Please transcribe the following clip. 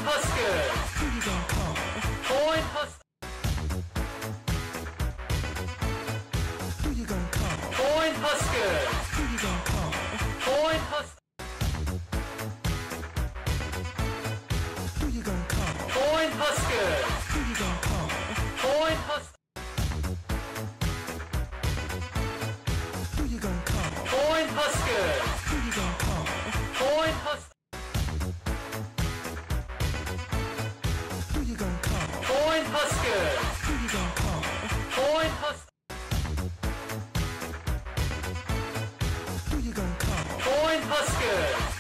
Huskers! Who you gonna call? Point Huskers! Who you gonna call? Point Huskers! Who you gonna call? Point Huskers! Who you gonna call? Point Huskers! Who you gonna call? Point Huskers! Who you gonna call? Point Huskers! Who you gonna call? Point Huskers! Who you gonna call? Point Huskers! Who you gonna call? Point Huskers! Who you gonna call? Point Huskers!